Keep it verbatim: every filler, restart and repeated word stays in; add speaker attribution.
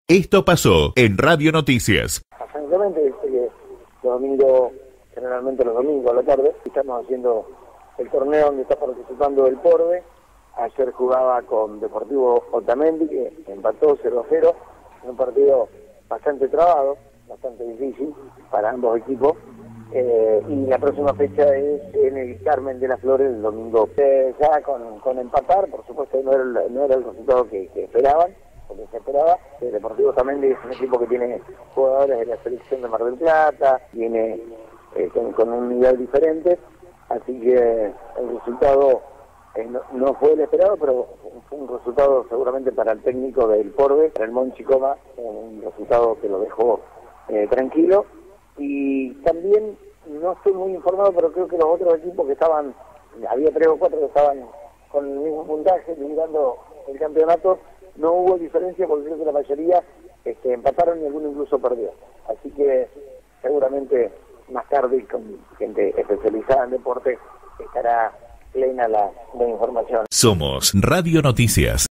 Speaker 1: Esto pasó en Radio Noticias.
Speaker 2: Francamente, viste que los domingos, generalmente los domingos a la tarde, estamos haciendo el torneo donde está participando el Porbe. Ayer jugaba con Deportivo Otamendi, que empató cero a cero, un partido bastante trabado, bastante difícil para ambos equipos. Eh, y la próxima fecha es en el Carmen de las Flores el domingo. Eh, ya con, con empatar, por supuesto no era, no era el resultado que, que esperaban, porque se esperaba. El Deportivo Otamendi es un equipo que tiene jugadores de la selección de Mar del Plata, viene eh, con, con un nivel diferente, así que el resultado eh, no, no fue el esperado, pero fue un resultado seguramente para el técnico del Porbe, para el Monchi Coma, un resultado que lo dejó eh, tranquilo. Y también, no estoy muy informado, pero creo que los otros equipos que estaban, había tres o cuatro que estaban con el mismo puntaje, liderando el campeonato, no hubo diferencia porque creo que la mayoría este, empataron y alguno incluso perdió. Así que seguramente más tarde, con gente especializada en deporte, estará plena la, la información.
Speaker 1: Somos Radio Noticias.